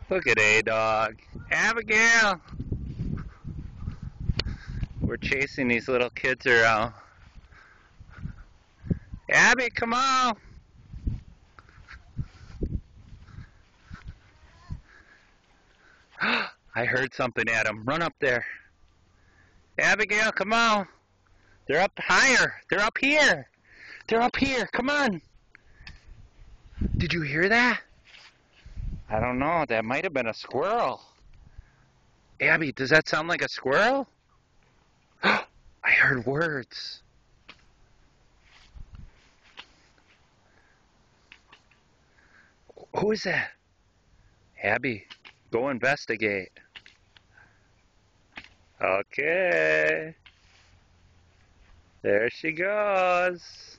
Look at A-Dog. Abigail! We're chasing these little kids around. Abby, come on! I heard something, Adam. Run up there. Abigail, come on. They're up higher. They're up here. They're up here. Come on. Did you hear that? I don't know. That might have been a squirrel. Abby, does that sound like a squirrel? I heard words. Who is that? Abby, go investigate. Okay. There she goes.